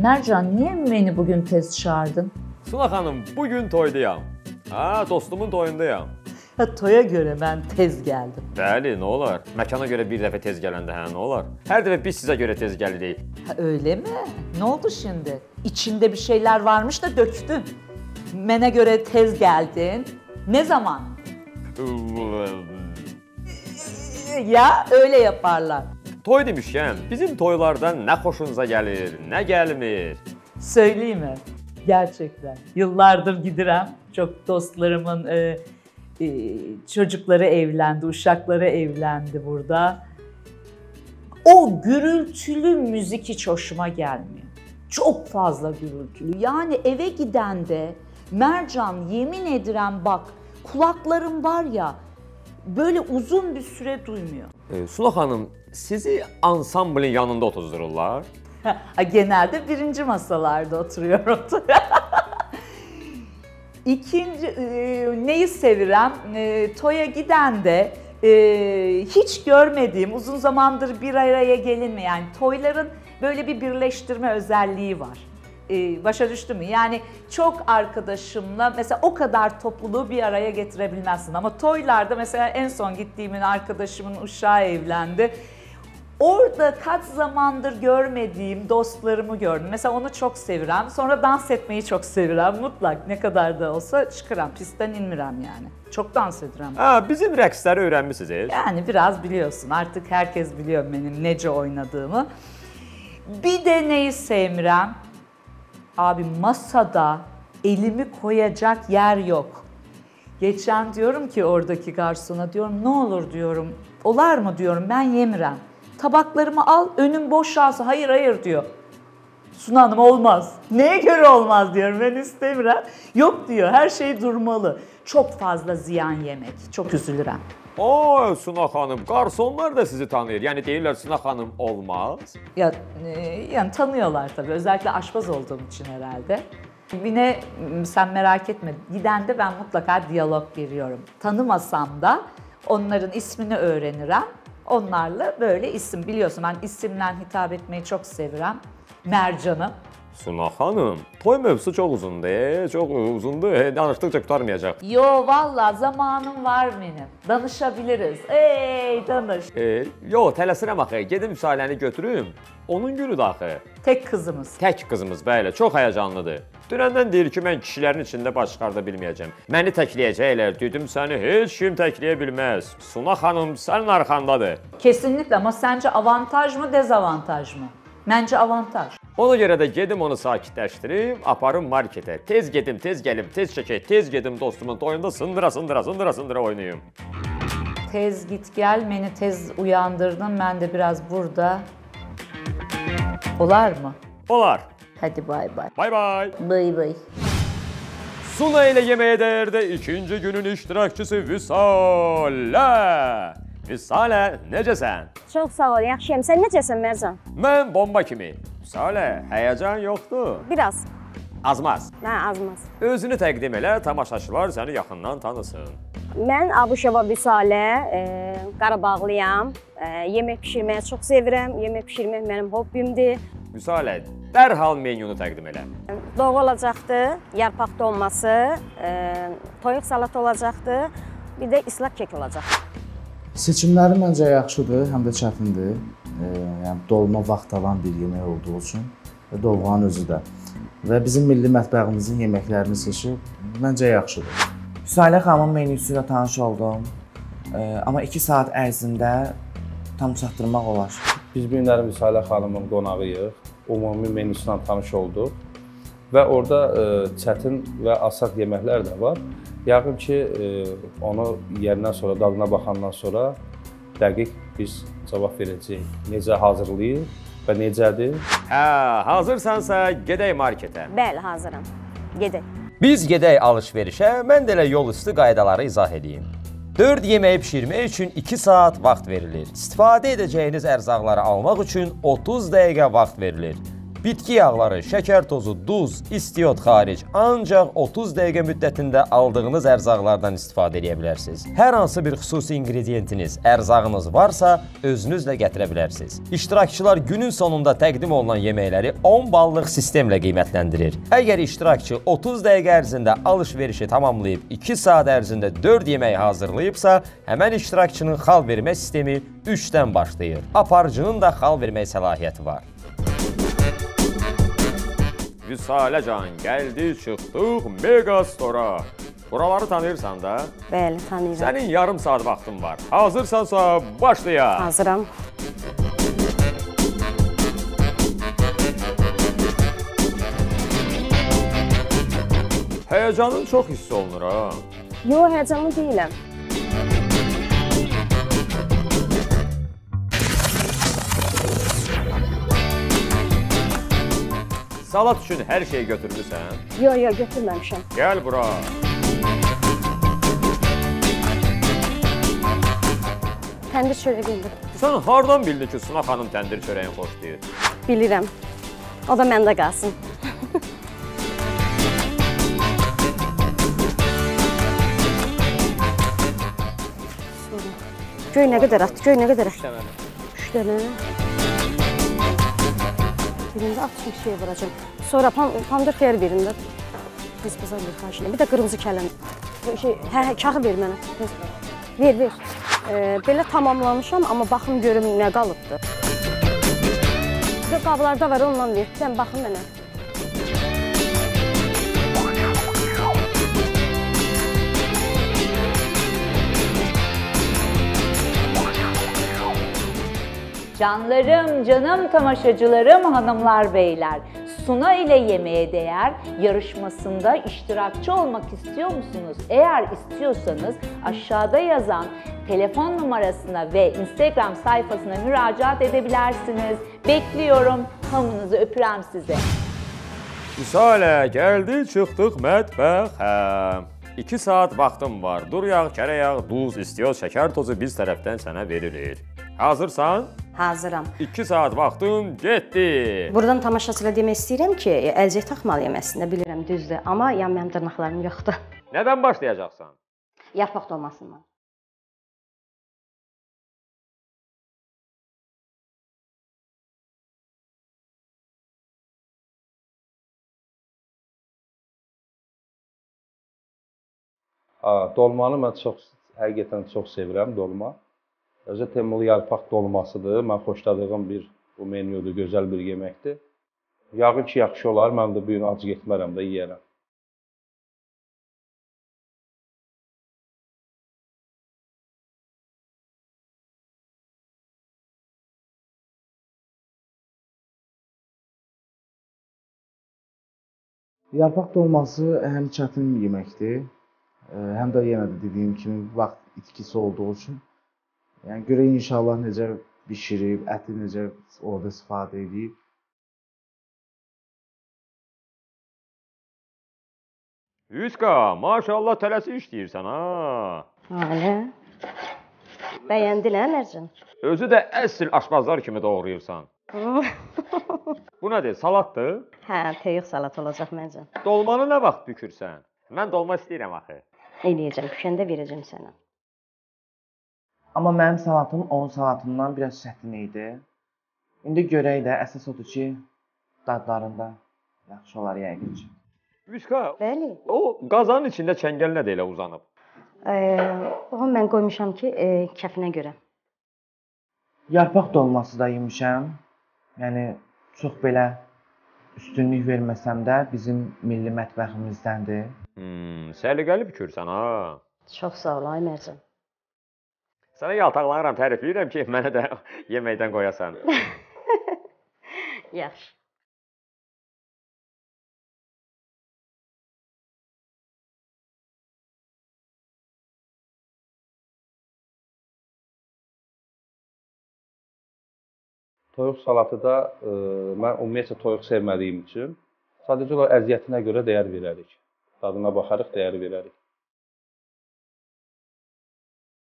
Mercan, niye beni bugün tez çağırdın? Suna xanım, bugün toydayam. Dostumun toyundayam. Toya göre ben tez geldim. Bəli, nə olar? Məkana görə bir dəfə tez gələndə nə olar? Hər dəfə biz sizə görə tez gəlirik. Öyle mi? Ne oldu şimdi? İçinde bir şeyler varmış da döktün. Mene göre tez geldin. Ne zaman? Ya öyle yaparlar. Toy demişkən, bizim toylardan nə xoşunuza gəlir, nə gəlmir? Söyleyeyim mi? Gerçekten. Yıllardır gidirəm. Çok dostlarımın çocukları evlendi, uşakları evlendi burada. O gürültülü müzik hiç hoşuma gelmiyor. Çok fazla gürültülü. Yani eve gidende Mercan, yemin ederim bak, kulaklarım var ya böyle uzun bir süre duymuyor. Suna xanım, sizi ansamblin yanında otuzdururlar. Genelde birinci masalarda oturuyorum. İkinci, neyi sevirem? Toya giden de hiç görmediğim, uzun zamandır bir araya gelinmeyen toyların böyle bir birleştirme özelliği var. Başa düştü mü? Yani çok arkadaşımla mesela o kadar topluluğu bir araya getirebilmezsin. Ama toylarda mesela en son gittiğimin arkadaşımın uşağı evlendi. Orada kaç zamandır görmediğim dostlarımı gördüm. Mesela onu çok sevirem. Sonra dans etmeyi çok sevirem. Mutlak ne kadar da olsa çıkıram. Pistten inmirem yani. Çok dans edirem. Bizim rəqsləri öyrənmisiniz? Yani biraz biliyorsun. Artık herkes biliyor benim nece oynadığımı. Bir de neyi sevmirem? Abi masada elimi koyacak yer yok. Geçen diyorum ki oradaki garsona diyorum ne olur diyorum. Olar mı diyorum ben yemirem. Tabaklarımı al, önüm boşalsın. Hayır hayır diyor. Suna Hanım olmaz. Neye göre olmaz diyorum, ben istemiyorum. Yok diyor, her şey durmalı. Çok fazla ziyan yemek, çok üzülürüm. Suna xanım, garsonlar da sizi tanıyır. Yani deyirlər Suna xanım olmaz. Yani tanıyorlar tabii, özellikle aşpaz olduğum için herhalde. Yine sen merak etme, gidende ben mutlaka diyalog veriyorum. Tanımasam da onların ismini öğrenirim. Onlarla böyle isim, biliyorsun ben isimle hitap etmeyi çok sevirem. Mercan'ı. Suna xanım, toy mövzusu çox uzundur, çox uzundur, danışdıqca qurtarmayacaq. Yo valla zamanım var benim, danışabiliriz. Ey danış. Tələsirəm axı, gedim müsailəni götürüm, onun günüdür axı. Tek kızımız. Tək qızımız, bəli, çox həyəcanlıdır. Dünəndən deyir ki, mən kişilərin içində baş çıxarda bilməyəcəm. Məni təkləyəcəklər, dedim səni heç kim təkləyə bilməz. Suna xanım sənin arxandadır. Kesinlikle, ama sence avantaj mı dezavantaj mı? Bence avantaj. Ona görə də gedim onu sakitləşdirim, aparım marketə. Tez gedim, tez gəlim, tez çəkək, tez gedim dostumun toyunda sındıra oynayım. Tez git gel, beni tez uyandırdın, ben de biraz burada. Olar mı? Olar. Hadi bay bay. Bay bay. Bay bay. Suna ile yemeğe değerde ikinci günün iştirakçısı Vüsalə. Vüsalə, necəsən? Çox sağ ol, yaxşıyam. Sən necəsən Mərcan? Mən bomba kimi. Vüsalə, həyəcan yoxdur. Biraz. Azmaz. Azmaz. Özünü təqdim elə, tamaşaçılar səni yaxından tanısın. Mən Abuşova Vüsalə, Qarabağlıyam. Yemək pişirməyi çox sevirəm. Yemək pişirmək mənim hobbimdir. Vüsalə, dərhal menyunu təqdim elə. Doğu olacaqdı, yarpaq dolması, toyuq salat olacaqdı, bir də islaq kek olacaq. Seçimləri məncə yaxşıdır, həm də çətindir. Yəni dolma vaxt alan bir yemək olduğu üçün və dolğanın özü də. Və bizim milli mətbəximizin yeməklərini seçib məncə yaxşıdır. Vüsalə xanımın menüsü ilə tanış oldum. Amma 2 saat ərzində tam çatdırmaq olar. Biz bu günləri Vüsalə xanımın qonağıyıq. Ümumi menüsündən tanış olduq. Və orada çətin və asaq yeməklər də var. Yəqin ki, onu yeyəndən sonra, dadına baxandan sonra dəqiq biz cavab verəcəyik. Necə hazırlayır və necədir? Hazırsansa gedək marketə. Bəli, hazıram. Gedək. Biz gedək alış-verişə, mən də elə yol üstü qaydaları izah edeyim. 4 yeməyi pişirmək üçün 2 saat vaxt verilir. İstifadə edəcəyiniz ərzaqları almaq üçün 30 dəqiqə vaxt verilir. Bitki yağları, şəkər tozu, duz, istiot xaric ancaq 30 dəqiqə müddətində aldığınız ərzaqlardan istifadə edə bilərsiniz. Hər hansı bir xüsusi ingrediyentiniz, ərzağınız varsa özünüzlə gətirə bilərsiniz. İştirakçılar günün sonunda təqdim olunan yeməkləri 10 ballıq sistemlə qiymətləndirir. Əgər iştirakçı 30 dəqiqə ərzində alış-verişi tamamlayıb 2 saat ərzində 4 yemək hazırlayıbsa, həmən iştirakçının xal vermə sistemi 3-dən başlayır. Aparıcının da xal vermək səlahiyyəti var. Vüsaləcan, gəldi, çıxdıq Mega Store-a. Buraları tanıyırsan da? Bəli, tanıyıram. Sənin yarım saat vaxtın var. Hazırsansa başlayaq. Hazıram. Həyəcanın çox hiss olunur ha. Yox, həyəcanlı deyiləm. Salat üçün hər şeyi götürmüsən. Yox, götürməmişəm. Gəl bura. Təndir çörəyi bildim. Sən hardan bildin ki, Suna xanım təndir çörəyin xoşlayır? Bilirəm. O da məndə qalsın. Göy nə qədər atdı, göy nə qədər atdı? 3 dənə. Birində atmış şey vuracam. Sonra pandır xeyir birində. Biz bizə bir xahiş edirəm. Bir də qırmızı kələm. Kağı ver mənə. Ver. Belə tamamlamışam, amma baxım görüm nə qalıbdır. Qablarda var, ondan ver. Sən baxın mənə. Canlarım, canım tamaşacılarım, hanımlar, beyler. Suna ile Yemeğe Değer yarışmasında iştirakçı olmak istiyor musunuz? Eğer istiyorsanız aşağıda yazan telefon numarasına ve Instagram sayfasına müracaat edebilirsiniz. Bekliyorum. Hamınızı öpürəm size. Vüsalə, gəldi, çıxdıq mətbəxə. 2 saat vaxtım var. Dur yağ, kərə yağ, duz, istiyor, şəkər tozu biz tərəfdən sənə verilir. Hazırsan? Hazıram. 2 saat vaxtın getdi. Buradan tamaşaçılara demək istəyirəm ki, əlcək taxmalıyam əslində, bilirəm, düzdür. Amma mənim dırnaqlarım yoxdur. Nədən başlayacaqsan? Yarpaq dolmasından. Dolmanı mən həqiqətən çox sevirəm, dolma. Özü Temul yarpaq dolmasıdır. Mən xoşladığım bu menyudur, gözəl bir yeməkdir. Yağın ki, yaxşı olar, mən də bu gün ac getmərəm də yeyərəm. Yarpaq dolması həm çətin yeməkdir, həm də yenə də dediyim kimi vaxt itkisi olduğu üçün. Yəni görək inşallah necə bişirib, əti necə orada istifadə edib. Yüzka, maşallah tələsi işləyirsən ha. Öyle. Bəyəndin hə Mərcan? Özü də əsl aşpazlar kimi doğrayırsan. Bu nədir, salatdır? Hə, toyuq salat olacaq Mərcan. Dolmanı nə vaxt bükürsən? Mən dolma istəyirəm axı. Eləyəcəm, pişəndə verəcəm sənə. Amma mənim salatım onun salatından biraz çətin idi. İndi görək də, əsas odur ki, dadlarında yaxşı olar yəqin ki. Yüzka, Bəli. o qazanın içində çəngəl nədir elə uzanıb? Onu mən qoymuşam ki, kəfinə görə. Yarpaq dolması da yemişəm. Yəni, çox belə üstünlük verməsəm də bizim milli mətbəximizdəndir. Səliqəli bükürsən ha. Çox sağ ol, ay Mərcan. Sənə yaltaqlanıram, tərifləyirəm ki, mənə də yeməkdən qoyasan. Yaxşı. Toyuq salatı da mən ümumiyyətlə toyuq sevmədiyim üçün sadəcə olaraq əziyyətinə görə dəyər verərik. Dadına baxarıq, dəyər verərik.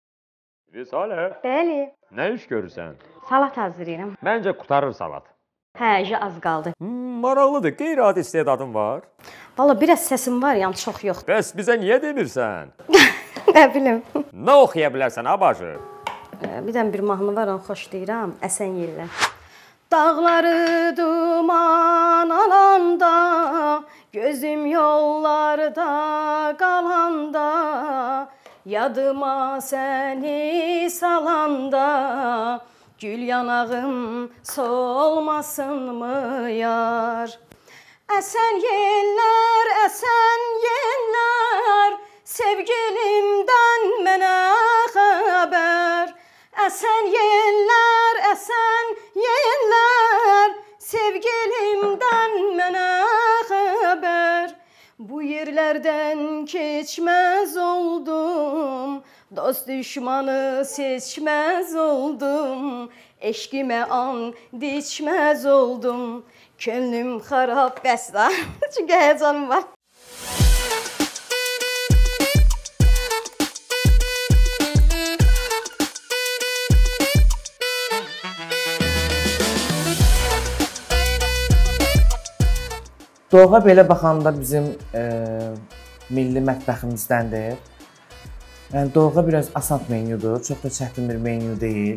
Vüsalə, Bəli. nə iş görürsən? Salat hazırlayıram. Məncə qutarır salat. Hə, az qaldı. Maraqlıdır, qeyri-adi istedadın var. Valla biraz səsim var, yəni çox yox. Bəs bizə niyə demirsən? Nə bilim. Nə oxuya bilərsən, ha bacı? Bir dənə bir mahnı var, onu xoşlayıram. Əsən Yellər. Dağları duman alanda, gözüm yollarda qalanda, yadıma səni salanda, gül yanağım solmasınmı yar? Əsən yellər, sevgilimdən mənə xəbər. Əsən yellər, sevgilimdən mənə xəbər. Bu yerlərdən keçməz oldum, dost düşmanı seçməz oldum. Eşqimə and içməz oldum, könlüm xarab bəslər. Çünki həyəcanım var. Doğğa belə baxanda bizim milli mətbəximizdəndir. Yəni doğğa biraz asan menyudur, çox da çətin bir menyu deyil.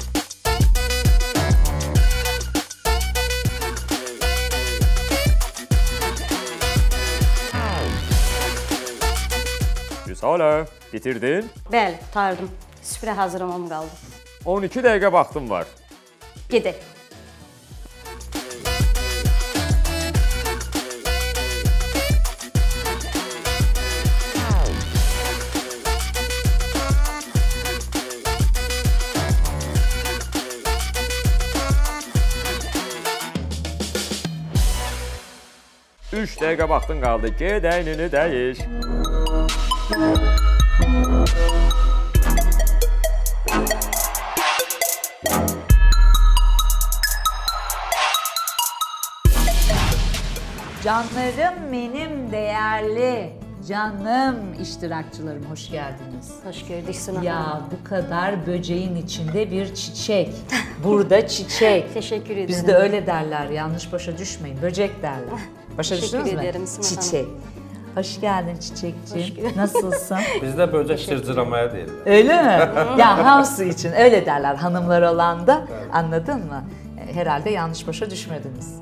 Vüsalə, bitirdin? Bəli, qurtardım. Süfrə hazırlamam qaldı. 12 dəqiqə vaxtım var. Gedək. Üç dəqiqə vaxtın qaldı. Get əynini dəyiş. Canlarım benim değerli canım iştirakçılarım hoş geldiniz. Hoş gördük Suna. Ya bu kadar böceğin içinde bir çiçek. Burada çiçek. Teşekkür ederim. Bizde öyle derler, yanlış başa düşmeyin. Böcek derler. Başa Teşekkür düştünüz mü? ederim Suna Hanım. Çiçek. Hoş geldin çiçekciğim. Hoş geldin. Nasılsın? Bizdə böcək cırcıramaya deyirlər. Öyle mi? Ya hamsı için öyle derler hanımlar olan da. Anladın mı? Herhalde yanlış başa düşmediniz.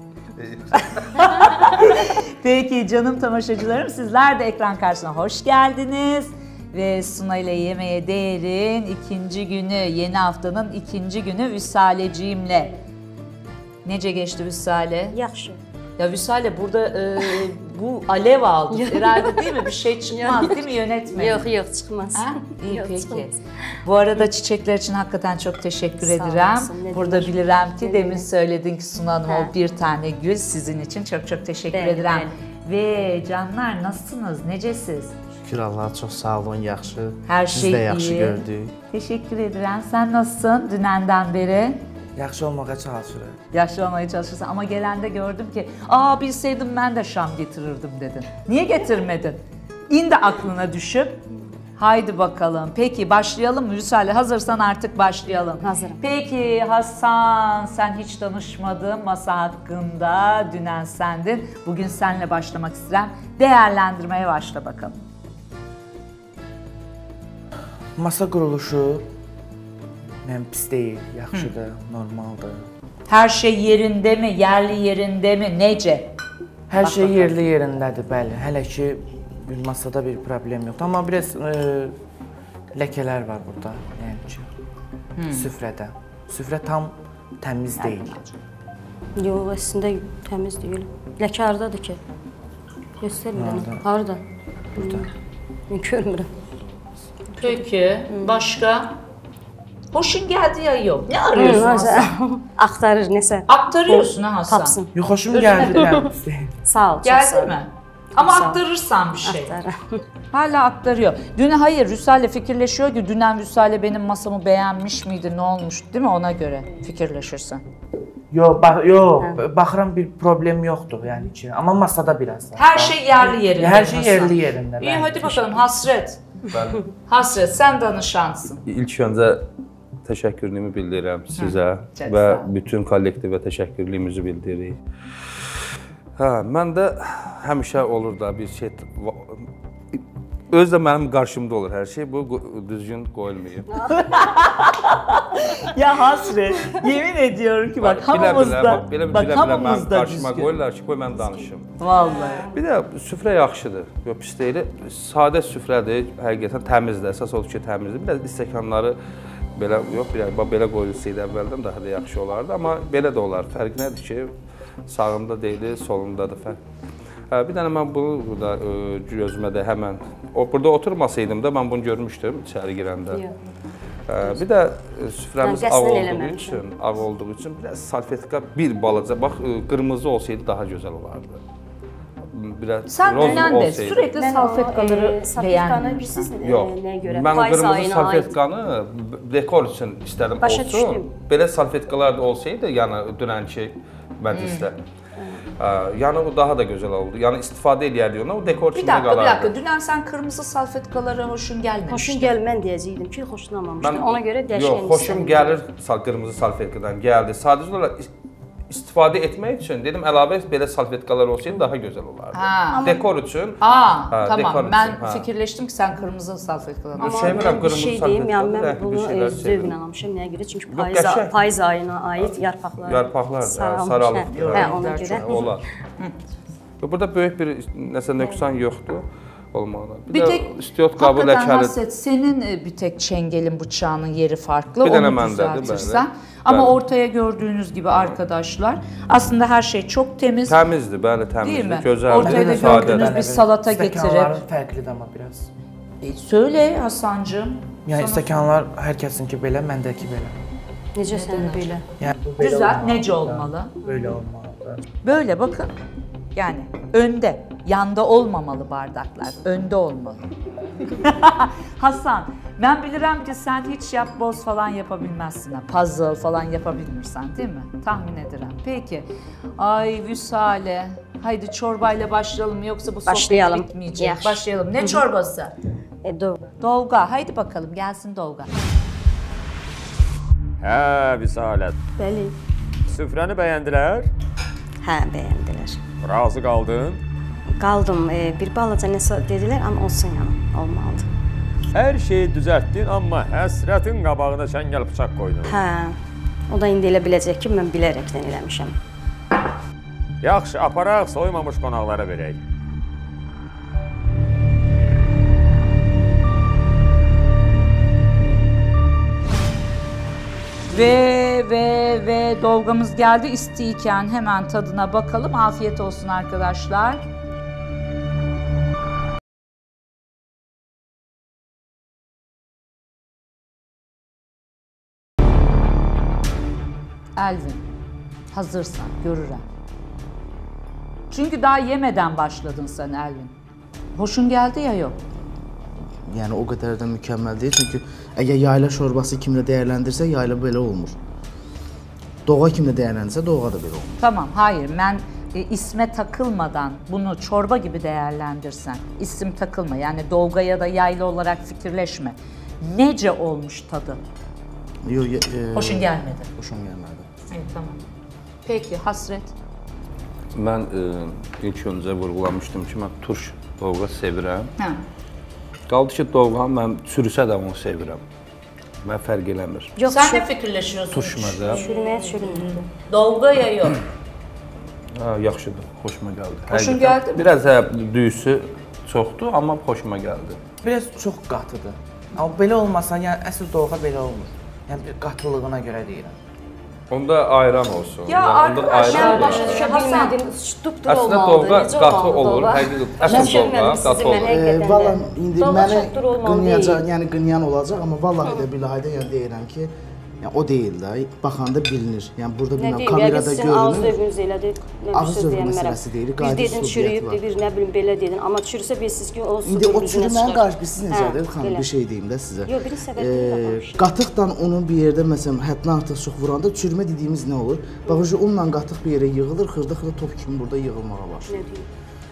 Peki canım tamaşacılarım, sizler de ekran karşısına hoş geldiniz. Ve Suna ile Yemeğe Değer'in ikinci günü, yeni haftanın ikinci günü Vüsaleciğimle. Nece geçti Vüsale? Yaxşı. Ya Vüsale burada bu alev aldı herhalde değil mi? Bir şey çıkmaz değil mi yönetmen? Yok yok çıkmaz. Ha? İyi Yok, peki. çıkmaz. Bu arada çiçekler için hakikaten çok teşekkür Sağ ederim. olasın, ne Burada demek. bilirim ki Ne demin demek. söyledin ki Suna Hanım Ha. o bir tane gül sizin için çok teşekkür Bəli, ederim. bəli. Ve canlar nasılsınız? Necesiz? Şükür Allaha, çox sağ olun, yaxşı. Her Biz şey də yaxşı iyi. gördük. Teşekkür ederim. Sen nasılsın dünenden beri? Yaxşı olmağa çalışırıq. Yaşlı olmaya çalışırsın ama gelende gördüm ki aa bilseydim ben de şam getirirdim dedin. Niye getirmedin? İn de aklına düşüp haydi bakalım. Peki başlayalım mı Vüsale? Hazırsan artık başlayalım. Hazırım. Peki Hasan, sen hiç danışmadın masa hakkında. Dünen sendin. Bugün seninle başlamak istedim. Değerlendirmeye başla bakalım. Masa quruluşu mən pis deyil, yaxşıdır, normaldır. Her şey yerinde mi? Yerli yerinde mi? Nece? Hər şey yerli yerindədir, bəli. Hələ ki masada bir problem yoxdur. Amma biraz ləkələr var burada, yəni ki, süfrədə. Süfrə tam təmiz deyil. Yox, əslində təmiz deyil. Ləkə hardadır ki? Göstər mənə. Harda? Burada. Mən görmürəm. Peki. Başka? Hoşun geldi ya yok. Ne arıyorsun Hasan? Axtarır nəsə. Aktarıyorsun ha Hasan. Tapsın. Yox, xoşum gəldi, mən pis deyil. Sağ ol. çok sağ ol. Geldi mi? Ama Sağ ol. aktarırsan bir şey. Axtarır. Hala aktarıyor. Dün hayır Vüsale fikirleşiyor ki dünen Vüsale benim masamı beğenmiş miydi ne olmuş değil mi ona göre fikirleşirsin. Yox, baxıram bir problem yoxdur, yəni ki. Amma masada biraz. Her şey yerli yerinde. Hər şey Hasan. yerli yerində. İyi bəli. hadi bakalım Hasret. Hasret sen danışansın. İlk öncə təşəkkürlüyümü bildirirəm sizə Çox və sağ ol. bütün kollektivə təşəkkürlüyümüzü bildiririk. Məndə həmişə olur da bir şey özü də mənim qarşımda olur hər şey. Bu düzgün qoyulmayıb. Ya Hasret, yemin ediyorum ki bak hamımızda, bak hamımızda qarşıma qoyurlar ki, qoy mən danışım. Vallahi. Bir də süfrə yaxşıdır. Yox pis deyil. Sadə süfrədir, həqiqətən təmizdir. Əsas odur ki, təmizdir. Bir də stəkanları belə yox, belə qoyulsaydı əvvəldən daha da yaxşı olardı, amma belə də olar. Fərq nədir ki, sağımda deyil, solumdadır fərq. Bir dənə mən bunu burada gözümə də həmən burada oturmasaydım da mən bunu görmüşdüm içəri girəndə. Bir də süfrəmiz ağ olduğu üçün biraz salfetka bir balaca bax qırmızı olsaydı daha gözəl olardı. Biraz Sen dönen de sürekli salfetkaları beğendin. Yox, mən qırmızı salfetkanı dekor üçün istədim olsun. Belə salfetkalar da olsaydı, yəni dünənki məclisdə. Yəni o daha da gözəl oldu. Yəni istifadə edərdik ona, o dekor kimi qalardı. Bir dakika. Dünən sen kırmızı salfetkalara hoşun gelmemişti. Xoşun gəlmən deyəcəydim ki, xoşlanmamışdım. Ona görə dəyişən Yox, xoşum gəlir qırmızı salfetkadan gəldi. Sadəcə olaraq istifadə etmək üçün dedim əlavə belə salfetkalar olsaydı daha gözəl olardı. Dekor üçün. Tamam. Ben fikirleştim ki sen kırmızı salfetkaları. Amma mən bir şey deyim, yəni mən bunu zövqlə almışam. Nəyə görə? Çünki payız ayına aid yarpaqlar saralıb. Ona görə. Olar. Burada böyük bir nəsə nöqsan yoxdur. Olmalı. Bir tek istiot qabı ləkəli. Senin bir tek çengelin bıçağının yeri farklı. Bir dənə onu məndədir, düzeltirsen. Ama ortaya gördüğünüz gibi arkadaşlar aslında her şey çok temiz. Temizdir, bəli temizdir. Değil mi? Gözəldir, Ortaya da gördüğünüz bir salata getirip. Stəkanlar fərqlidir amma biraz. Söyle Hasancığım. Yəni stəkanlar hər kəsinki belə, məndəki belə. Necə sən belə? Yəni Güzel. Nece olmalı? Böyle olmalı. Böyle bakın. Yani önde, yanda olmamalı bardaklar. Önde olmalı. Hasan, ben bilirim ki sen hiç yapboz falan yapabilmezsin. Puzzle falan yapabilmirsen değil mi? Tahmin ederim. Peki. Ay Vüsale. Haydi çorbayla başlayalım mı yoksa bu sohbet bitmeyecek. Yaxşı. Başlayalım. Ne çorbası? Dolga. Haydi bakalım gelsin dolga. Hə, Vüsalət. Bəli. Süfrəni bəyəndilər? Hə, bəyəndilər. Razı qaldın? Qaldım. Bir balaca nəsə dedilər, amma olsun yəni, olmalıdır. Hər şeyi düzəltdin, amma həsrətin qabağına çəngəl bıçaq qoydun. Hə. O da indi elə biləcək ki, mən bilərəkdən eləmişəm. Yaxşı, aparaq, soymamış qonaqlara verək. Ve dolgamız geldi. İstiyken hemen tadına bakalım. Afiyet olsun arkadaşlar. Elvin, hazırsan görürəm. Çünkü daha yemeden başladın sen Elvin. Hoşun geldi ya yok? Yəni o qədər də mükəmməl deyil, çünki əgər yayla şorbası kimi də dəyərləndirsə, yayla belə olmur. Doğğa kimi də dəyərləndirsə, doğğa da belə olmur. Tamam, hayır. Ben isme takılmadan bunu çorba gibi değerlendirsen, isim takılma. Yani dolga ya da yayla olarak fikirleşme. Nece olmuş tadı? Hoşun gelmedi. Hoşum gəlmədi. Evet, tamam. Peki, Hasret? Mən ilk öncə vurğulamışdım ki, mən turş dolğa sevirəm. Hə. Qaldı ki, dolğanı mən çürüsə də onu sevirəm. Mən fərq eləmir. Yox, Sen ne fikirleşiyorsun? Turşmadı. Çürüməyə. Dolga ya yok? Yaxşıdır, xoşuma gəldi. Hoşun gəldi mi? Biraz düyüsü çoxdur, amma xoşuma gəldi. Biraz çox qatıdır. Amma belə olmasa, yəni əsl dolğa belə olmur. Yəni bir qatılığına görə deyirəm. Onda ayran olsun. Ya onda arkadaşlar, başa olsun. düşə bilmədim. Dupdur Əslində olmalıdır. dolğa qatı olur, əsl dolğa qatı olur. Valla indi Dolma məni çatdır olmalı qınayacaq, deyil. yəni qınayan olacaq, amma vallahi də bilahida yəni deyirəm ki, yəni o deyil də, baxanda bilinir. Yəni burada Nə bilməm deyim, kamerada yəqin sizin ağız görünür. zövqünüz elədir. Ağız zövqü məsələsi deyil, Bir qayda dedin çürüyübdür, bir nə bilim belə dedin. Amma çürüsə bilirsiniz ki, o su İndi o düzünə çürümən çıxır. qarşı siz necədir? Xanım belə. bir şey deyim də sizə. Yox, bir səbəbini tapmışam. Qatıqla onun bir yerdə məsələn həddən artıq çox vuranda çürümə dediyimiz nə olur? Bax unla qatıq bir yerə yığılır, xırda-xırda top kimi burada yığılmağa başlayır. Nə deyim?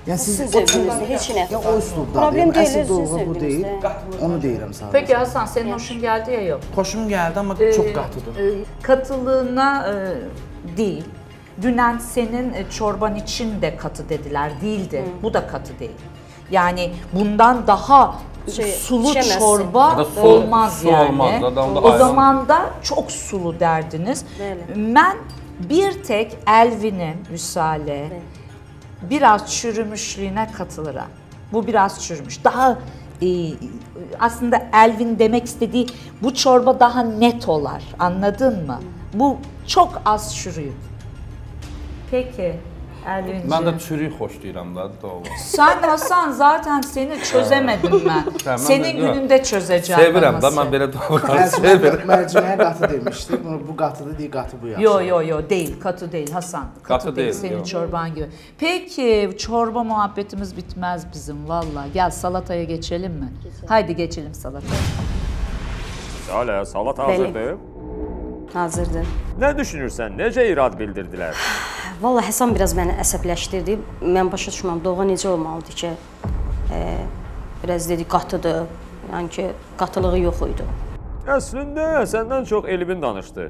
Yəni siz Sizin zövqünüzdə heç nə. Ya o üslubda. Problem Yəni deyil, əsl sizin dolğu bu deyil. zövqünüzdə. Onu deyirəm sadəcə. Peki Hasan, senin hoşun geldi ya yok? Xoşum gəldi, amma çox qatıdır. Katılığına değil. Dünen senin çorban için de katı dediler. Değildi. Bu da katı değil. Yani bundan daha sulu içemezsin. çorba Ya da su- olmaz su yani. olmaz, adam da O ayran. zaman da çok sulu derdiniz. Bəli. Ben bir tek Elvin'in Müsale biraz çürümüşlüğüne katılırım. Bu biraz çürümüş. Daha aslında Elvin demek istediği bu çorba daha net olar. Anladın mı? Bu çok az çürüyü. Peki Elvin'ciğim. Mən də çürük xoşlayıram da doğru. Sen Hasan zaten seni çözemedim ben. Tamam, Senin yok. gününde çözeceğim. Sevirəm da, anası. mən belə doğruları sevirəm. Mərciməyə qatı demişdik. Bu qatıdır, deyir qatı bu yaxşı. Yo değil, katı değil Hasan. Katı değil, senin yok. çorban gibi. Peki çorba muhabbetimiz bitmez bizim valla. Gel salataya geçelim mi? Haydi geçelim salataya. Salə, salat Bəli. hazırdır. Hazırdır. Nə düşünürsən? Necə irad bildirdilər? Valla Həsən biraz məni əsəbləşdirdi. Mən başa düşməm, doğğa necə olmalıdır ki, biraz dedi qatıdır, yəni ki, qatılığı yox idi. Əslində səndən çox Elvin danışdı.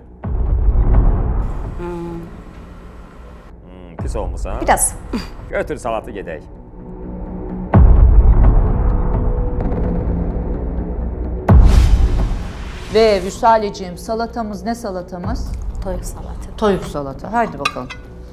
Pis olmusan? Biraz. Götür salatı gedək. Ve Vüsaleciğim salatamız ne salatamız? Toyuq salatı. Toyuk salata. Haydi bakalım.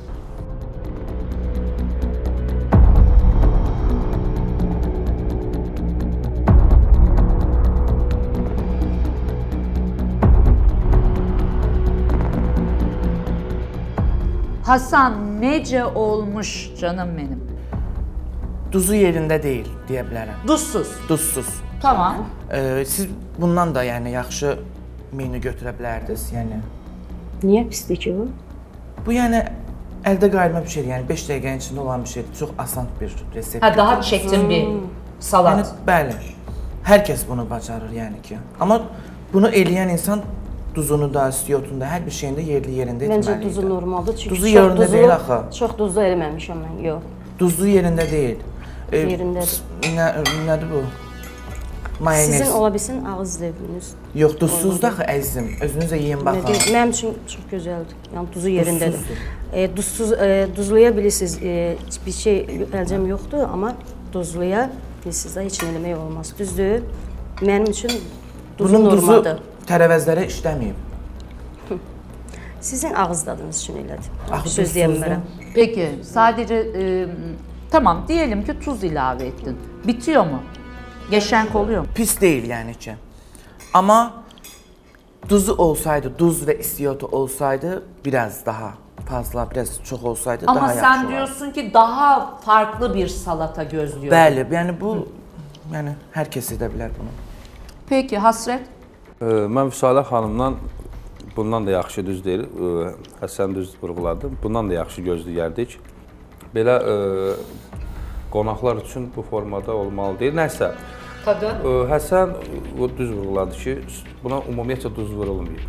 Hasan nece olmuş canım benim? Duzu yerində deyil deyə bilərəm. Duzsuz. Duzsuz. Tamam. Siz bundan da yəni yaxşı menü götürə bilərdiniz, yəni. Niyə pisdir ki bu? Bu yəni əldə qayırma bir şeydir, yəni 5 dəqiqənin içində olan bir şeydir. Çox asan bir resept. Ha daha çektin bir salat. Yəni bəli. Hər kəs bunu bacarır yəni ki. Amma bunu eləyən insan duzunu da, istiyotunu da, hər bir şeyində yerli yerində etməlidir. Məncə duzu normaldır çünki Duzu yerində deyil axı. Çox duzlu eləməmişəm mən, yox. Duzlu yerində deyil. Yerindədir. Nədir bu? Mayonez. Sizin ola bilsin ağız zövqünüz. Yox, duzsuz da axı əzizim. Özünüz də yeyin baxın. Mənim üçün çox gözəldir. Yəni duzu yerindədir. Duzsuz duzlaya bilirsiniz. Bir şey əlcəm yoxdur, amma duzlaya bilirsiniz də heç nə eləmək olmaz. Düzdür? Mənim üçün duzu Bunun duzu normaldır. tərəvəzlərə işləməyib. Sizin ağız dadınız üçün elədir. Axı Söz deyə duzsuzdur. bilmərəm. Peki sadece tamam diyelim ki tuz ilave ettin. Bitiyor mu? Geçenk oluyor mu? Pis deyil yəni ki. Amma duzu olsaydı, duz və istiyotu olsaydı biraz daha fazla, biraz çox olsaydı Ama daha yaxşı sen olardı. diyorsun ki daha farklı bir salata gözlüyorum. Bəli, yəni bu yəni hər kəs edə bilər bunu. Peki Hasret? Mən Vüsalə xanımdan bundan da yaxşı düz deyil, Həsən düz vurğuladı. Bundan da yaxşı gözləyərdik. Belə qonaqlar üçün bu formada olmalı deyil. Nəsə, Tadı? Həsən düz vurğuladı ki, buna ümumiyyətlə duz vurulmayıb.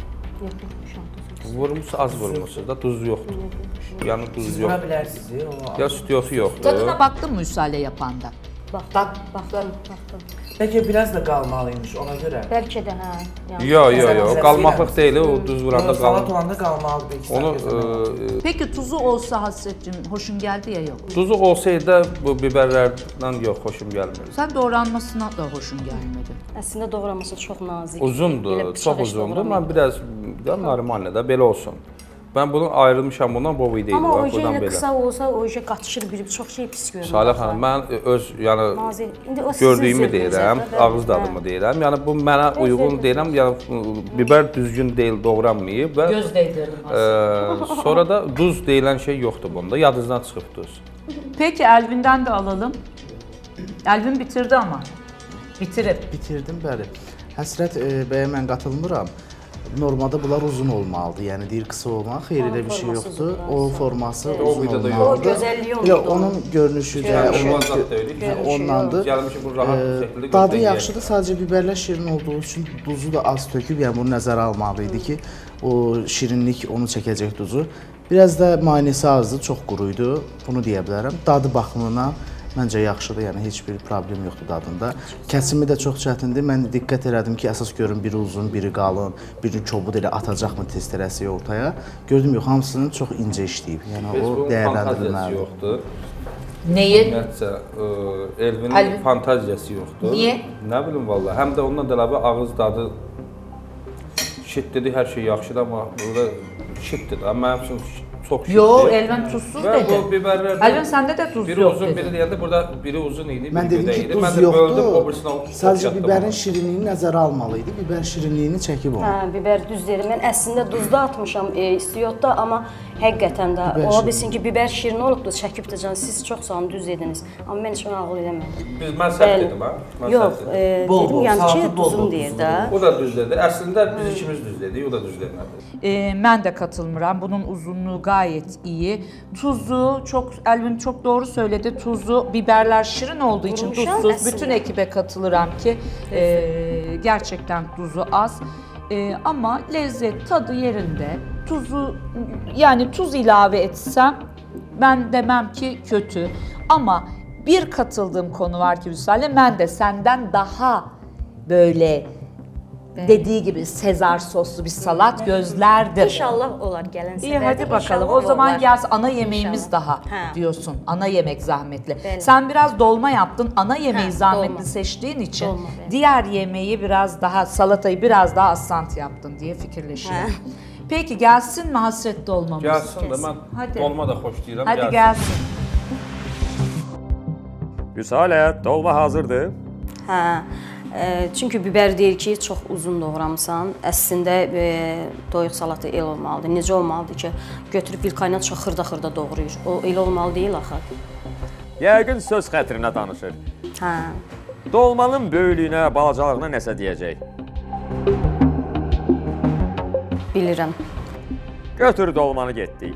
Vurmuşsa az vurmuşsa da duz yoxdur. Yəni duz Buna yoxdur. bilərsiniz, o. Ya stüdyosu yoxdur. Tadına baktın mı Müsale yapanda? Baxdım. Bəlkə biraz da qalmalıymış ona görə. Bəlkə də hə. Yəni Yo, qalmaqlıq deyil, o duz vuranda Salat qalır. olanda qalmalıdır. iki Onu saat gözləmək. Peki tuzu olsa Hasretciğim hoşun geldi ya yok. Duzu olsaydı bu biberlərdən yox, xoşum gəlmir. Sen doğranmasına da hoşun gelmedi. Əslində doğraması çox nazik. Uzundur, Elə çox bıçaq heç uzundur. doğramayın. Mən biraz da normaldır da belə olsun. Ben bunu ayrılmışam bundan bu video Amma o var, buradan elə belə. qısa olsa o qatışır bir çox şey pis görünür. Salih xanım, mən öz yəni Nazik. İndi o sizin gördüyümü zövqünüzə deyirəm, də, ağız hə. dadımı deyirəm. Yəni bu mənə uyğun deyirəm. Yəni biber düzgün deyil, doğranmayıb və Göz değdirdim sonra da duz deyilən şey yoxdur bunda. Yadınızdan çıxıb duz. Peki Elvin'den de alalım. Elvin bitirdi ama. Bitirip. Bitirdim, bəli. Həsrət, bəyə mən qatılmıram. Normalda bunlar uzun olmalıdır. Yəni deyir qısa olmaq, xeyr elə bir şey forması yoxdur. uzun, O forması O uzun videoda yox. olmalıdır. O gözəlliyi Elə ondadır. onun görünüşü də, ondandır. Gəlmişik bu rahat bir şəkildə Dadı gözləyək. yaxşıdır, sadəcə biberlər şirin olduğu üçün duzu da az töküb, yəni bunu nəzərə almalı idi ki, o şirinlik onu çəkəcək duzu. Biraz da mayonezi azdır, çox quru idi, bunu deyə bilərəm. Dadı baxımından Məncə yaxşıdır, yəni heç bir problem yoxdur dadında. Kəsimi də çox çətindir. Mən diqqət elədim ki, əsas görüm biri uzun, biri qalın, biri kobud elə atacaqmı testerəsi ortaya. Gördüm yox, hamısının çox incə işləyib. Yəni o dəyərləndirilməlidir. Yoxdur. Neyi? Ümumiyyətcə, Elvinin fantaziyası yoxdur. Niyə? Nə bilim valla, həm də ondan əlavə ağız dadı şit dedi, hər şey yaxşıdır, amma burada şitdir də, mənim üçün çox şitdir. Yox, Elvin tuzsuz Və dedi. bu biberlər Elvin səndə də tuz biri yox uzun, dedi. biri deyəndə burada biri uzun idi, Mən biri dedim də ki, idi. duz Mən də böldüm, o birisini yoxdur. Sadəcə bibərin şirinliyini nəzərə almalı idi. Biber şirinliyini çəkib onu. Hə, biber düz deyir. Mən əslində duzda atmışam istiyotda, amma həqiqətən də Biber ola şirin. bilsin ki, biber şirin olubdu, çəkib də can. Siz çox sağ olun, düz dediniz. Amma mən heç onu ağıl eləmədim. Mən səhv dedim, ha? Mən Yox, səhv dedim. Bol dedim bol, yəni salatı ki, bol duzum bol deyir də. O da düz dedi. Əslində biz ikimiz düz dedik, o da düz demədi. Mən də katılmıram. Bunun uzunluğu gayet iyi. Tuzu çok, Elvin çok doğru söyledi. Tuzu, biberler şirin olduğu için Yumuşak tuzsuz. aslında. Bütün ekibe katılırım ki gerçekten tuzu az. Ama lezzet, tadı yerinde. Tuzu, yani tuz ilave etsem ben demem ki kötü. Ama bir katıldığım konu var ki Vüsal'e, ben de senden daha böyle dediği gibi Sezar soslu bir salat gözlerdim. İnşallah olar gələn səfər. İyi hadi bakalım. O zaman gelsin ana yemeğimiz İnşallah. daha Ha. diyorsun. Ana yemek zahmetli. Belli. Sen biraz dolma yaptın. Ana yemeği Ha, zahmetli dolma. seçtiğin için Dolma, belli. diğer yemeği biraz daha, salatayı biraz daha asant yaptın diye fikirleşiyorum. Peki gelsin mi hasret dolmamız? Gəlsin də, mən Hadi. dolma da xoşlayıram. Hadi gelsin. Vüsalət, dolma hazırdır. Hə. Çünki biber deyir ki, çox uzun doğramısan. Əslində toyuq salatı el olmalıdır. Necə olmalıdır ki, götürüb bir kaynağı çox xırda-xırda doğrayır. O el olmalı deyil axı. Yəqin söz xətrinə danışır. Hə. Dolmanın böyüklüyünə, balacalığına nəsə deyəcək. Bilirəm. Götür dolmanı getdik.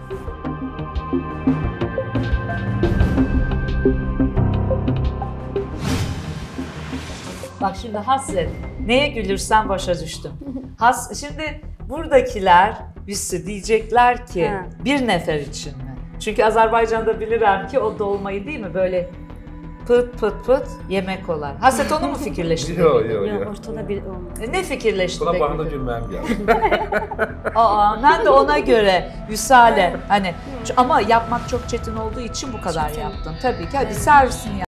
Bak şimdi hasret. Neye gülürsen başa düştüm. Şimdi buradakiler birisi diyecekler ki Ha. bir nefer için mi? Çünkü Azerbaycan'da bilirim ki o dolmayı değil mi böyle pıt pıt pıt yemek olar. Hasret onu mu fikirleştirdin? Yox, yox, Yox, yox. ortada bir olmaz. Ne fikirleştin? Buna de baxanda güldün? gülməyim gəldi. Ben de ona göre Vüsale hani ama yapmak çok çetin olduğu için bu kadar yaptın. Tabii ki hadi servisini yap.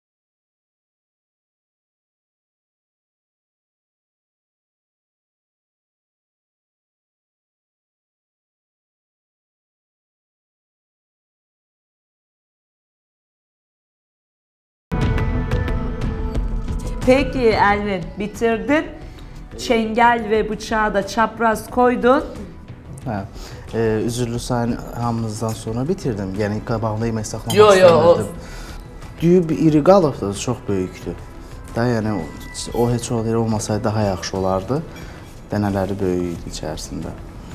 Peki Elvin bitirdin. Çengel ve bıçağı da çapraz koydun. Hə. Üzürlü sayın hamınızdan sonra bitirdim. Yəni qabağında yemək saxlamaq Yo, yo, istəmirdim. Düyü bir iri qalıbdır, çox böyükdür. Da yəni o heç olmasaydı daha yaxşı olardı. Dənələri böyük idi içərisində.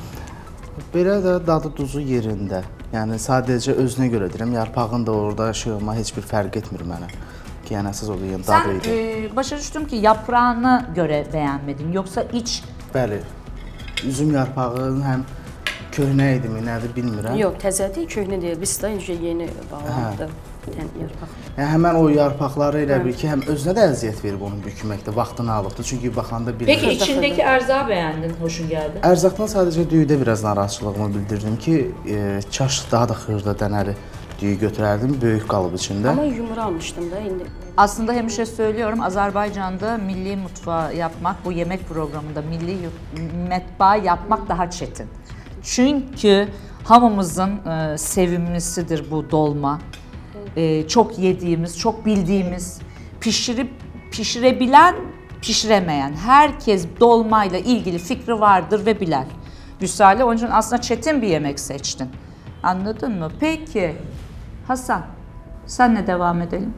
Belə də dadı duzu yerində. Yəni sadəcə özünə görə deyirəm, yarpağın da orada şey olma heç bir fərq etmir mənə. Ki yəni əsas odur, yəni Sen dadı idi. başa düştüm ki yaprağına göre beğenmedin. Yoksa iç Bəli. Üzüm yarpağının həm köhnə idimi, nədir bilmirəm. Yox, təzədir, köhnə deyil. Biz də yeni bağlandı. Yarpaq. Yəni həmən o yarpaqları elə bil ki, həm özünə də əziyyət verib onun bükməkdə, vaxtını alıbdı. Çünki baxanda bir Peki içindeki erzağı beğendin, hoşun geldi. Ərzaqdan sadəcə düyüdə biraz narahatçılığımı bildirdim ki, kaş daha da xırda dənəli düyü götürərdim, böyük qalıb içində. Amma yumru almışdım da indi. Aslında hemşire söylüyorum, Azerbaycan'da milli mutfağı yapmak, bu yemek programında milli mutfağı yapmak daha çetin. Çünkü hamımızın sevimlisidir bu dolma. Çok yediğimiz, çok bildiğimiz, pişirebilen, pişiremeyen. Herkes dolmayla ilgili fikri vardır ve bilir. Vüsale, onun için aslında çetin bir yemek seçtin. Anladın mı? Peki, Hasan, senle devam edelim.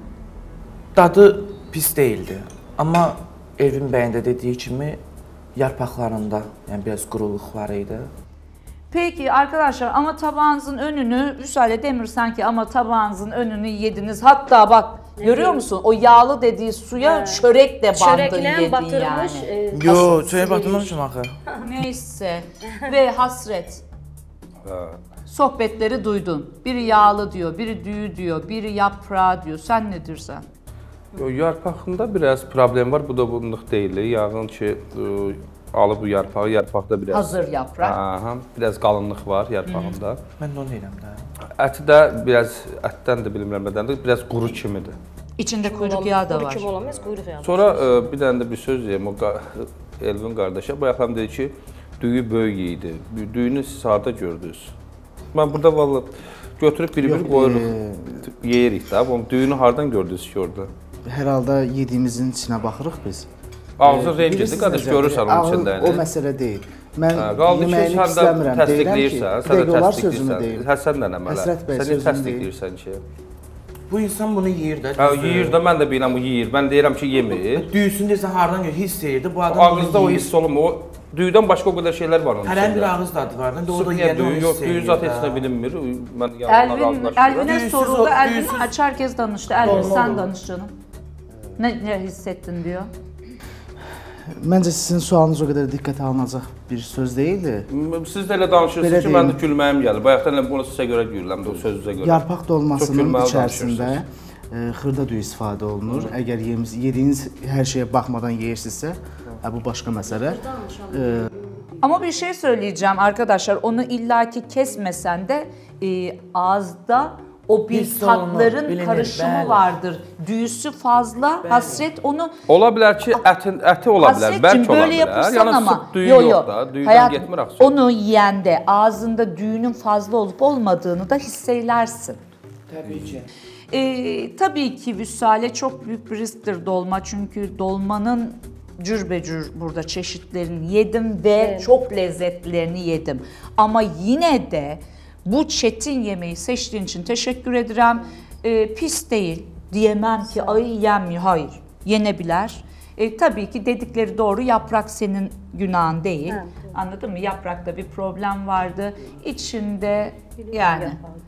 Dadı pis değildi. Amma Elvin bəyin də dediyi kimi yarpaqlarında, yəni biraz quruluq var idi. Peki arkadaşlar ama tabağınızın önünü, Vüsale Demir sanki ama tabağınızın önünü yediniz. Hatta bak görüyor musun o yağlı dediği suya çörek de bandın Çörəklə yedin batırmış. yani. Yo, çörək batırmamışım axı. Neyse ve hasret. Sohbetleri duydun. Biri yağlı diyor, biri düyü diyor, biri yaprağı diyor. Sen ne dirsən? Yarpağında biraz problem var. Bu da bunluq deyil. Yağın ki alıb bu yarpağı, yarpaqda biraz Hazır yaprak. Aha, biraz qalınlıq var yarpağında. Mən də onu deyirəm də. Əti də biraz ətdən də bilmirəm nədəndir, biraz quru kimidir. İçində kuyruk yağı da var. Kim olamaz, quyruq yağı. Sonra bir dənə də bir söz deyim, o Elvin qardaşa bayaqlam dedi ki, düyü böyük idi. Düyünü siz harda gördünüz? Mən burada vallahi götürüb bir-bir qoyuruq, yeyirik də. Bunu düyünü hardan gördünüz ki orada? Hər halda yediyimizin içinə baxırıq biz. Ağzın rengidir, qardaş görürsən onun içində. O məsələ deyil. Mən qaldı ki, yeməyini sən də istəmirəm. təsdiqləyirsən, sən də təsdiqləyirsən. Həsən də nəmələ? Həsrət bəy Sən sözünü təsdiqləyirsən ki. Bu insan bunu yeyir də. Yeyir də, mən də bilirəm o yeyir. Mən deyirəm ki, yemir. Düyüsünü desən hardan görə hiss edirdi. Bu adam Ağızda o hiss olunmur. O düyüdən başqa o qədər şeylər var onun içində. Hərən bir ağız dadı var. O da yeyəndə onu hiss edir. Düyü zat heç nə bilinmir. Mən yanına razılaşıram. Elvin'e soruldu. Elvin herkes danıştı. Elvin sen danış canım. Ne hissettin diyor. Məncə sizin sualınız o qədər diqqətə alınacaq bir söz deyildi. Siz də elə danışırsınız ki, mən də gülməyim gəlir. Bayaqdan elə bunu sizə görə gülürəm, o sözünüzə görə. Yarpaq dolmasının içərisində xırda düyü istifadə olunur. Əgər yediyiniz hər şeyə baxmadan yeyirsinizsə, bu başqa məsələ. Ama bir şey söyleyeceğim arkadaşlar. Onu illaki kesmesen de ağızda o bir Hiss tatların bilinir, karışımı bəli. vardır. Düyüsü fazla, hasret onu... Ola bilər ki, əti ola bilər, Hasretciğim bəlkə ola böyle bilər. yapırsan Yəni ama sıx düyü yox da, düyüdən getmir aksiyon. onu yiyende ağzında düğünün fazla olup olmadığını da hisseylersin. Təbii ki. Tabii ki Vüsale çok büyük bir risktir dolma çünkü dolmanın cürbecür burada çeşitlerini yedim ve çok lezzetlerini yedim. Ama yine de bu çetin yemeği seçtiğin için teşekkür ederim. Pis değil diyemem ki ay yenmiyor. Hayır, yenebilir. Tabii ki dedikleri doğru, yaprak senin günahın değil. Evet. Anladın mı? Yaprakta bir problem vardı. İçinde yani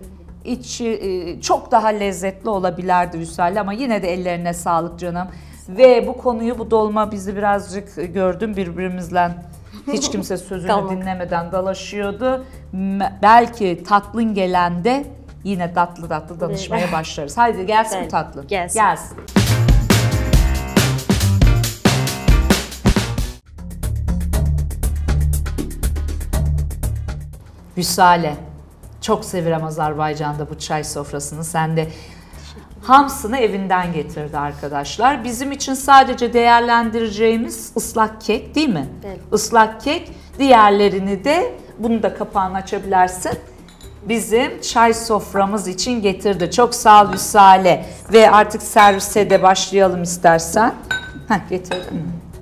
içi çok daha lezzetli olabilirdi Vüsale ama yine de ellerine sağlık canım. Ve bu konuyu, bu dolma bizi birazcık gördüm birbirimizle. Hiç kimse sözünü dinlemeden dalaşıyordu. Belki tatlın gelende yine tatlı danışmaya başlarız. Haydi gelsin mi tatlın? Gelsin. Gelsin. Vüsale, çok severim Azerbaycan'da bu çay sofrasını. Sen de hamsını evinden getirdi arkadaşlar. Bizim için sadece değerlendireceğimiz ıslak kek değil mi? Evet. Islak kek. Diğerlerini de, bunu da kapağını açabilirsin, bizim çay soframız için getirdi. Çok sağ ol Vüsale. Ve artık servise de başlayalım istersen. Getirdim.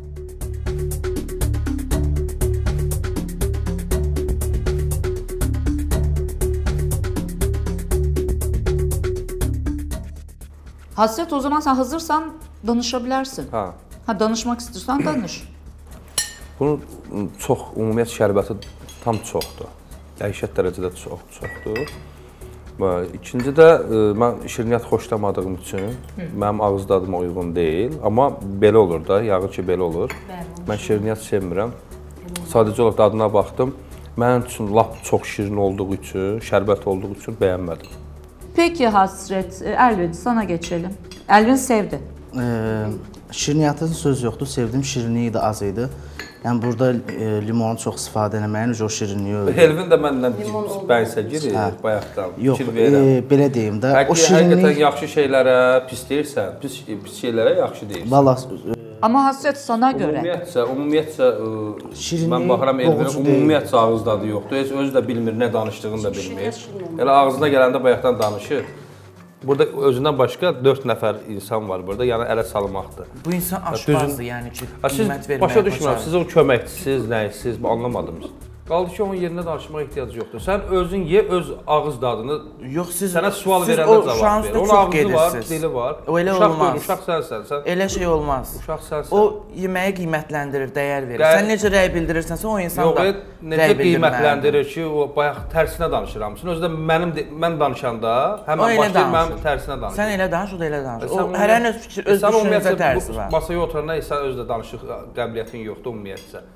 Hasret, o zaman sen hazırsan danışabilirsin. Ha danışmak istiyorsan danış. Bunun çox, ümumiyyət şərbəti tam çoxdur. Dəhşət dərəcədə çoxdur. İkinci də mən şirniyyat xoşlamadığım üçün mənim ağız dadıma uyğun deyil. Amma belə olur da, yağı ki belə olur. Mən şirniyyat sevmirəm. Sadəcə olaraq dadına baxdım. Mənim üçün lap çox şirin olduğu üçün, şərbət olduğu üçün bəyənmədim. Peki Hasret, Elvin sana geçelim. Elvin sevdi. Şirniyyatın söz yoxdur, sevdim, şirinliyi də az idi. Yəni burada limonu çox istifadə eləməyin o şirinliyi öldü. Elvin də məndən bənsə girir, bayaqdan Yox, fikir verirəm. belə deyim də, o Həqiqətən şirinlik... yaxşı şeylərə pis deyirsən, pis şeylərə yaxşı deyirsən. Valla Ama Hasret sana göre. Ümumiyyətcə mən baxıram Elvinə ümumiyyətcə ağız dadı yoxdur. Heç özü də bilmir, nə danışdığını da bilmir. Elə ağzına gələndə bayaqdan danışır. Burada özündən başqa 4 nəfər insan var burada, yəni ələ salmaqdır. Bu insan aşpazdır, yəni ki, qiymət verməyə başa düşmürəm, siz o köməkçisiz, nəyisiz, anlamadım. Qaldı ki, onun yerinə danışmağa ehtiyac yoxdur. Sən özün ye, öz ağız dadını, sənə sual verəndə cavab ver. Onun ağzı var, dili var. O elə olmaz. Uşaq sənsən. Elə şey olmaz. Uşaq sənsən. O yeməyi qiymətləndirir, dəyər verir. Sən necə rəy bildirirsənsə, o insan da rəy bildirməlidir. Necə qiymətləndirir ki, o bayaq tərsinə danışır hamısını. Özü də mən danışanda həmən başlayır mənim tərsinə danışır. Sən elə danış, o da elə danış. O hərənin öz düşüncə tərsi var. Masaya oturanda sən özü də danışıq qabiliyyətin yoxdur ümumiyyətcə.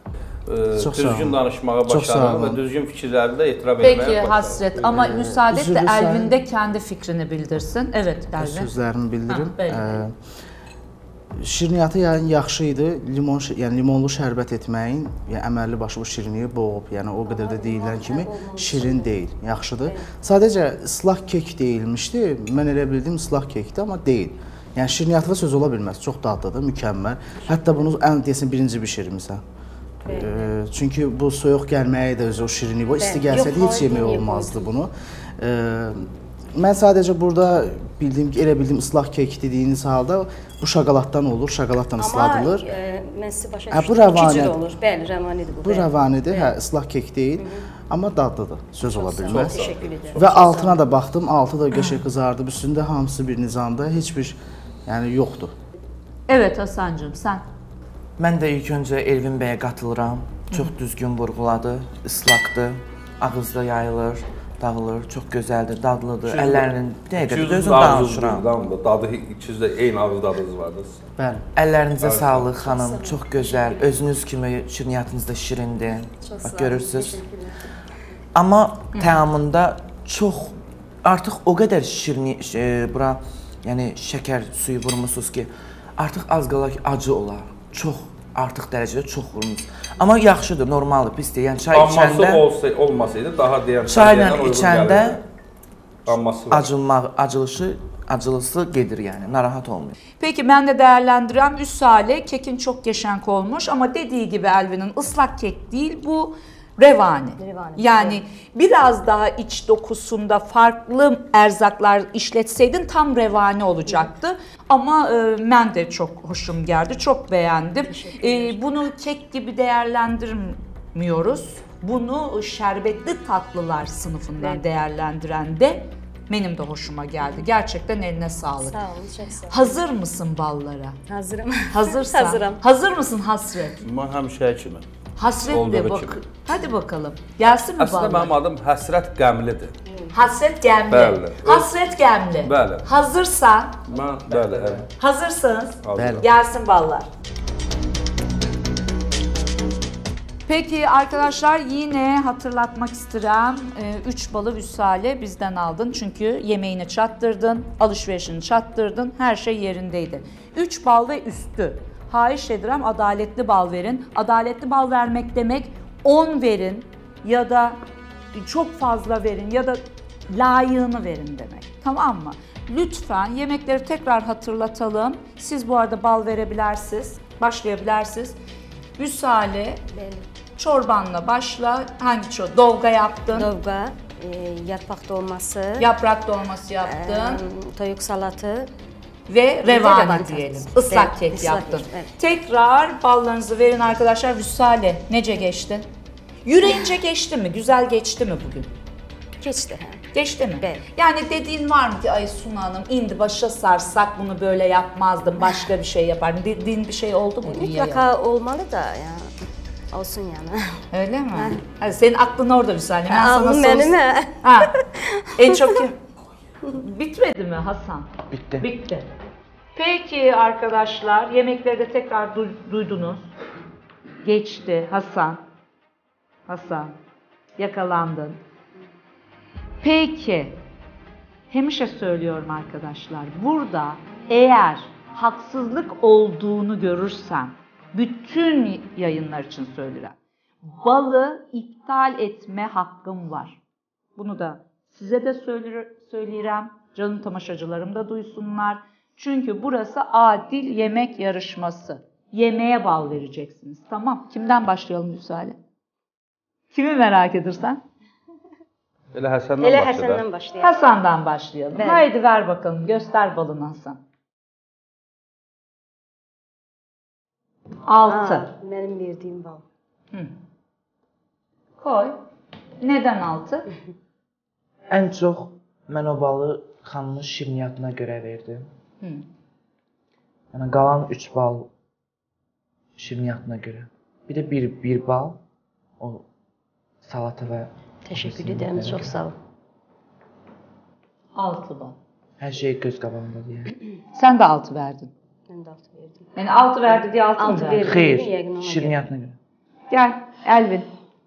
Çox sağ olun. düzgün danışmağa Çox sağ başladım olun. və düzgün fikirləri də etiraf etməyə Peki başladım. Hasret ama müsaade et de üzülürsen- Elvin de kendi fikrini bildirsin. Evet Elvin. Sözlərimi bildirim. Ha, bəli. Şirniyyatı yəni yaxşı idi. Yəni limonlu şərbət etməyin, yəni əməlli başlı bu şirniyi boğub, yəni o qədər də deyilən kimi şirin deyil, yaxşıdır. Sadəcə ıslaq kek deyilmişdi. Mən elə bildim ıslaq kekdir, amma deyil. Yəni şirniyyatlı söz ola bilməz. Çox dadlıdır, mükəmməl. Hətta bunu ən desən birinci bişirmisən. Çünki bu soyuq gəlməyə də özü o şirinlik, o isti gəlsəydi heç yemək olmazdı bunu. Mən sadəcə burada elə bildim ıslaq kek dediyiniz halda bu şokoladdan olur, şokoladdan ısladılır. Amma mən sizə başa Bu düşdüm. İki rəvanə. cür olur. Bəli, rəvanidir bu. Bu rəvanidir, hə, ıslaq kek deyil, amma dadlıdır, söz ola bilməz. Təşəkkür edirəm. Və altına da baxdım, altı da qəşəng qızardı, üstündə hamısı bir nizamda, heç bir yəni yoxdur. Evet Hasancığım sen. Mən də ilk öncə Elvin bəyə qatılıram. Çox düzgün vurğuladı, ıslaqdır, ağızda yayılır, dağılır, çox gözəldir, dadlıdır. Əllərinin bir dəqiqə özüm danışıram. Dadı ikiniz də eyni ağız dadınız vardı. Bəli. Əllərinizə sağlıq xanım, çox gözəl. Özünüz kimi şirniyyatınız da şirindir. Bax görürsüz. Amma təamında çox artıq o qədər bura yəni şəkər suyu vurmusunuz ki, artıq az qala ki acı olar. Çox artıq dərəcədə çox vurmusunuz. Amma yaxşıdır, normaldır, pis deyil. Yəni çay içəndə olmasaydı daha deyən çayla içəndə acılması acılısı gedir yəni, narahat olmayın. Peki ben de değerlendirem. Üssale kekin çok geçenk olmuş ama dediği gibi Elvin'in ıslak kek değil bu revani. Yani biraz daha iç dokusunda farklı erzaklar işletseydin tam revani olacaktı. Ama ben de çok hoşum geldi, çok beğendim. Bunu kek gibi değerlendirmiyoruz. Bunu şerbetli tatlılar sınıfından değerlendiren de benim de hoşuma geldi. Gerçekten eline sağlık. Sağ olun, çox sağ olun. Hazır mısın ballara? Hazırım. Hazırsan. Hazıram. Hazır mısın Hasret? Mən həmişə kimi. Hasret de Olduğu bak. kimi. Hadi bakalım. Gelsin mi Əslində ballar? mənim adım Həsrət Qəmlidir. Hasret Gemli. Bəli. Hasret Gemli. Bəli. Hazırsan, Mən bəli, evet. hazırsınız. Hazırım. Gelsin ballar. Peki arkadaşlar yine hatırlatmak istedim. 3 balı Vüsale bizden aldın. Çünkü yemeğini çattırdın, alışverişini çattırdın. Her şey yerindeydi. 3 bal ve üstü. Hayiş edirəm, adaletli bal verin. Adaletli bal vermek demek 10 verin ya da çok fazla verin ya da layığını verin demek. Tamam mı? Lütfen yemekleri tekrar hatırlatalım. Siz bu arada bal verebilirsiniz, başlayabilirsiniz. Vüsale, çorbanla başla. Hangi çorba? Dolga yaptın. Dovqa, yarpaq dolması, Yaprak dolması yaptın. toyuq salatı. Ve revani revani diyelim. tatlısı. Islak Evet, kek ıslak yaptın. kek, evet. Tekrar ballarınızı verin arkadaşlar. Vüsale, nece geçtin? Yüreğince geçti mi? Güzel geçti mi bugün? Keçdi, hə. Geçti mi? Evet. Yani dediğin var mı ki ay Suna Hanım indi başa sarsak bunu böyle yapmazdım, başka bir şey yapardım. Dediğin bir şey oldu mu dünyaya? Mutlaka olmalı da, yəni olsun yəni. Öyle mi? Hadi senin aklın orada Vüsale. Ben sana Ağlım soru- mənim, hə. Ha. En çok kim? Bitmedi mi Hasan? Bitti. Bitti. Peki arkadaşlar, yemekleri de tekrar duydunuz. Geçti Hasan. Hasan, yakalandın. Peki, hemşe söylüyorum arkadaşlar, burada eğer haksızlık olduğunu görürsem, bütün yayınlar için söylerim, balı iptal etme hakkım var. Bunu da size de söyleyeceğim, canım tamaşacılarım da duysunlar. Çünkü burası adil yemek yarışması. Yemeğe bal vereceksiniz. Tamam. Kimden başlayalım Vüsale? Kimi merak edirsen? Elə Həsəndən Elə başladı. Həsəndən başlayaq. Hasan'dan başlayalım. Evet. Haydi ver bakalım. Göster balını Hasan. 6. Mənim verdiyim bal. Koy. Neden 6? Ən çox mən o balı xanımın şirniyyatına görə verdim. Yəni qalan 3 bal şirniyyatına görə. Bir də bir bal o salata və Təşəkkür edirəm, çox sağ ol. 6 bal. hər şey göz qabağındadır yəni. Sen de 6 verdin. Mən də 6 verdim. Yani 6 verdi diye 6 mı 6 verdin? verdim. Xeyr, Yəqin ona görə. şirniyyatına görə. Gel Elvin.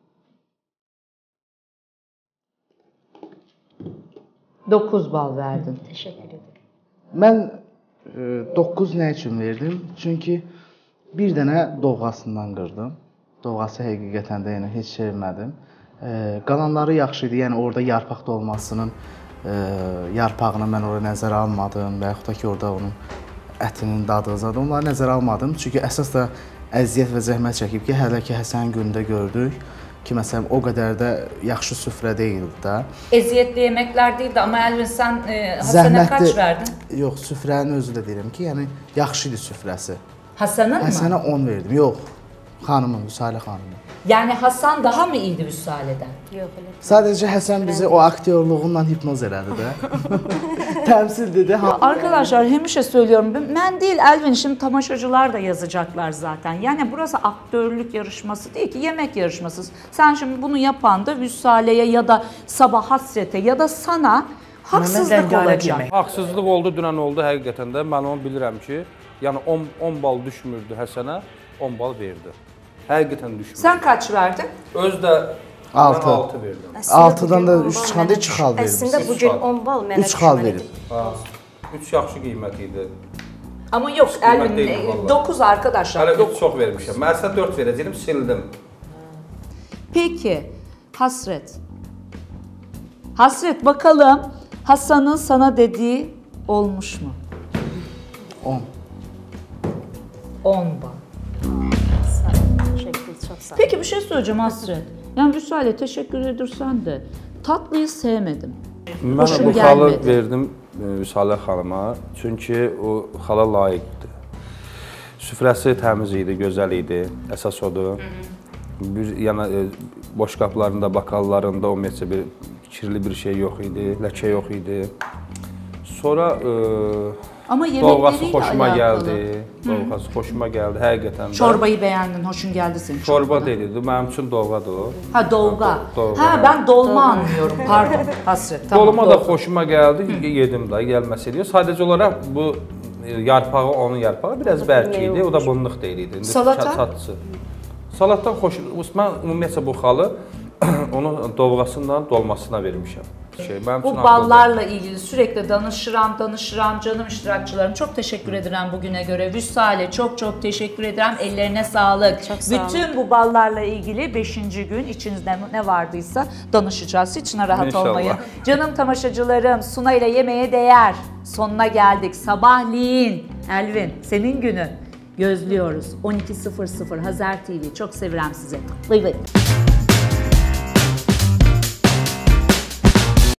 Dokuz bal verdin. Teşekkür ederim. Mən 9 nə üçün verdim? Çünki bir dənə dovğasından qırdım. Dovğası həqiqətən də yəni heç sevmədim. Qalanları yaxşı idi. Yəni orada yarpaq dolmasının yarpağını mən ora nəzərə almadım və yaxud da ki orada onun ətinin dadı zadı onları nəzərə almadım. Çünki əsas da əziyyət və zəhmət çəkib ki, hələ ki Həsən günündə gördük ki, məsələn o qədər də yaxşı süfrə deyildi də. Eziyetli yemekler değildi ama Elvin sen Hasan'a kaç verdin? Yox, süfrənin özü də deyirəm ki, yəni yaxşı idi süfrəsi. Hasan'ın mı? Həsənə 10 verdim. Yox, xanımın, Vüsalə xanımın. Yani Hasan daha mı iyiydi Vüsale'den? Yox, elə. Sadəcə Həsən bizi o aktyorluğundan hipnoz elədi də. Təmsil dedi. Arkadaşlar hemşe söylüyorum. Ben değil Elvin, şimdi tamaşacılar da yazacaklar zaten. Yani burası aktörlük yarışması değil ki, yemek yarışması. Sen şimdi bunu yapan da Vüsale'ye ya da Sabah Hasret'e ya da sana haksızlık olacak. Haqsızlıq oldu, dünən oldu həqiqətən də. Mən onu bilirəm ki, yəni 10 bal düşmürdü Həsənə, 10 bal verdi. Həqiqətən düşmürdü. Sen kaç verdin? Öz də 6. 6 verdim. 6-dan da 3 çıxanda 2 xal verdim. Əslində bu gün 10 bal mənə 3 xal düşməlidir. verib. 3 yaxşı qiymət idi. Ama yok Kıymet değil Elvin vallahi. 9 arkadaşlar. Hələ 3 çox vermişəm. Mən sizə 4 verəcəyim, sildim. Peki Hasret. Hasret bakalım Hasan'ın sana dediği olmuş mu? 10. 10 bal. Teşekkür, çox sağ ol. Peki bir şey söyleyeceğim Hasret. Yani Vüsale teşekkür edirsən de tatlıyı sevmedim. Mən Hoşum bu xalı gəlmədi. verdim Vüsalə xanıma. Çünki o xala layiqdir. Süfrəsi təmiz idi, gözəl idi. Əsas odur. Bir yəni boş qaplarında, bakallarında ümumiyyətcə bir kirli bir şey yox idi, ləkə yox idi. Sonra Ama dolğası yemekleriyle xoşuma alakalı. gəldi. Dolğası xoşuma gəldi həqiqətən də. Çorbayı beğendin, hoşun geldi senin. Çorba deyildi, mənim üçün dolğadır o. Ha dolga. Dolga. Ha ben dolma anlıyorum pardon Hasret. Tamam, Dolma da dolga. xoşuma gəldi, yedim də, gəlməsəydi. Sadəcə olaraq bu yarpağı, onun yarpağı biraz bərk idi, o da bunluq deyil idi. İndi Salata? çatçı. Salatdan xoş, mən ümumiyyətcə bu xalı onun dolğasından dolmasına vermişəm. Mənim üçün Bu ballarla ilgili sürekli danışıram canım iştirakçılarım. Çok teşekkür ederim bugüne göre. Vüsale çok teşekkür ederim. Ellerine sağlık. Çok sağ olun. Bütün bu ballarla ilgili 5. gün içinizde ne vardıysa danışacağız. Hiç rahat İnşallah. olmayın. Canım tamaşacılarım, Suna ile yemeğe değer. Sonuna geldik. Sabahleyin Elvin senin günün. Gözlüyoruz. 12.00 Hazar TV. Çok seviyorum sizi. Bay bay.